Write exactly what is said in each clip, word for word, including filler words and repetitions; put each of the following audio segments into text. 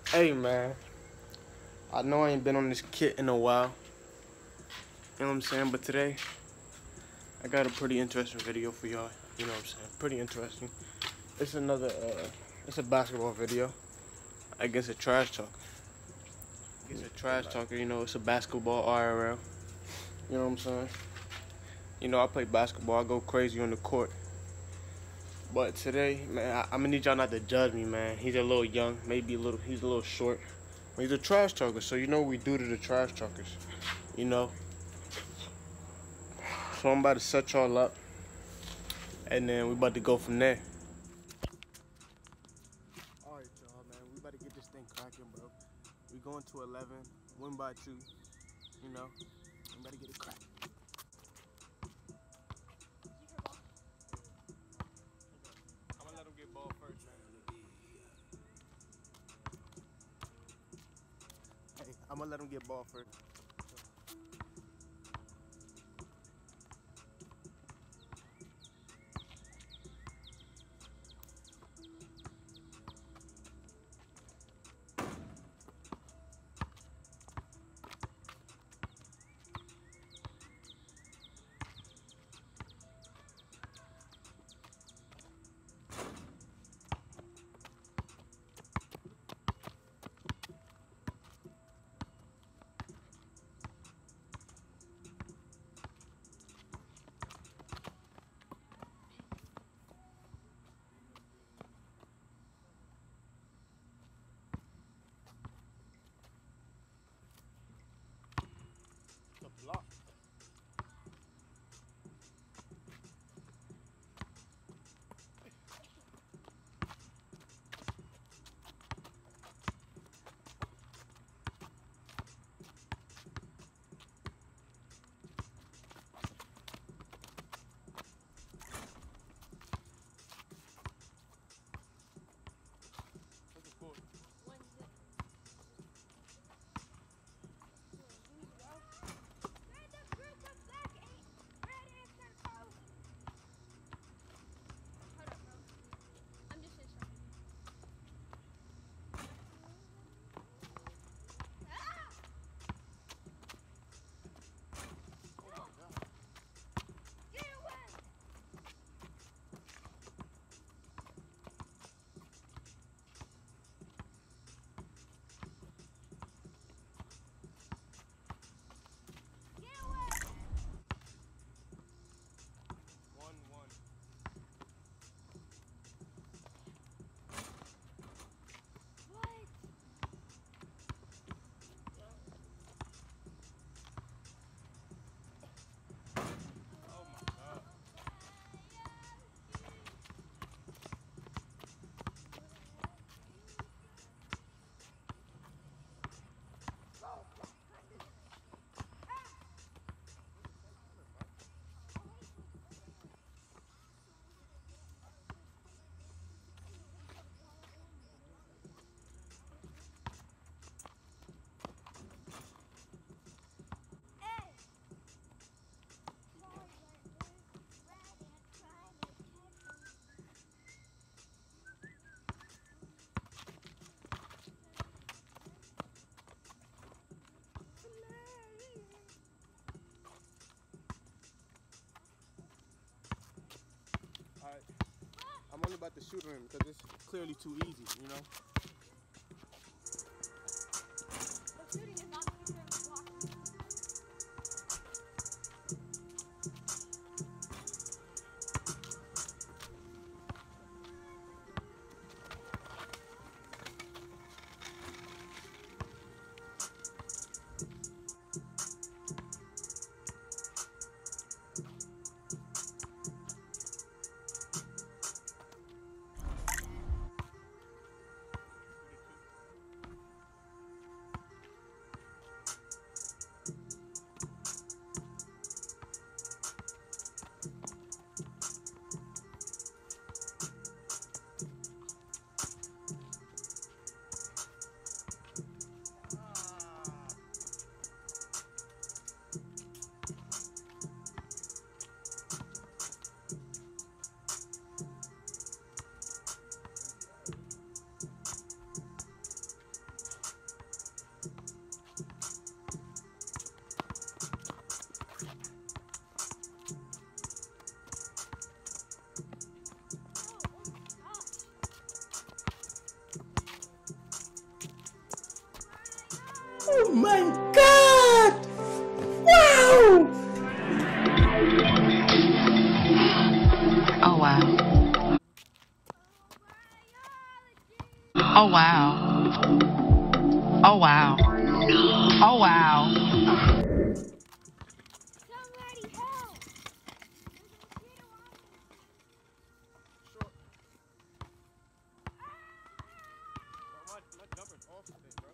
Hey man, I know I ain't been on this kit in a while. You know what I'm saying? But today, I got a pretty interesting video for y'all. You know what I'm saying? Pretty interesting. It's another, uh, it's a basketball video against a trash talker. It's a trash talker, you know, it's a basketball I R L. You know what I'm saying? You know, I play basketball, I go crazy on the court. But today, man, I, I'm gonna need y'all not to judge me, man. He's a little young, maybe a little, he's a little short. But he's a trash talker, so you know what we do to the trash talkers. You know? So I'm about to set y'all up, and then we about to go from there. All right, y'all, man. We about to get this thing cracking, bro. We going to eleven, win by two. You know, we about to get it cracking. I'm gonna let him get ball first, man. Hey, I'm gonna let him get ball first. The block. Alright, I'm only about to shoot him because it's clearly too easy, you know? The shooting is not easier than blocking. my God! Wow! Oh, wow. Oh, wow. Oh, wow. Oh, wow. Somebody help! My, my jumper's off today, bro.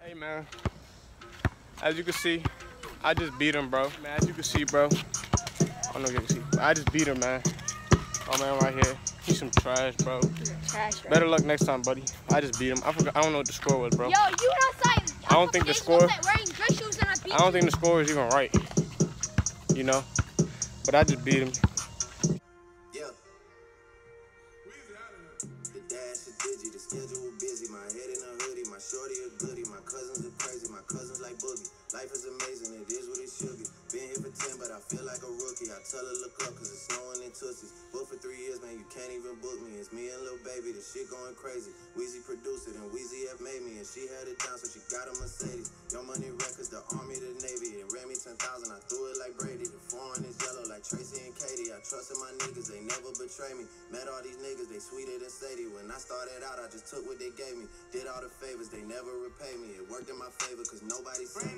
Hey man, as you can see, I just beat him, bro. Man, as you can see, bro. I don't know if you can see, but I just beat him, man. Oh man, right here. He's some trash, bro. Trash, Better luck next time, buddy. I just beat him. I forgot. I don't know what the score was, bro. Yo, you outside. I don't think the score. Wearing dress shoes and I beat I don't think the score is even right. You know, but I just beat him. Yeah. The dash is digi, the schedule busy. My head in a hoodie, my shorty a goodie. My cousins are crazy, my cousins like boogie. Life is amazing, it is what it should be. Been here for ten, but I feel like a rookie. I tell her look up, cause it's snowing in Tootsies. Booked for three years, man, you can't even book me. It's me and Lil Baby, the shit going crazy. Weezy produced it, and Weezy F made me, and she had it down, so she got a Mercedes. Your Money Records, the Army, the Navy. It ran me ten thousand, I threw it like Brady. The foreign is yellow like Tracy and Katie. I trusted my niggas, they never betray me. Met all these niggas, they sweeter than Sadie. When I started out, I just took what they gave me. Did all the favors, they never repay me. It worked in my favor, cause nobody said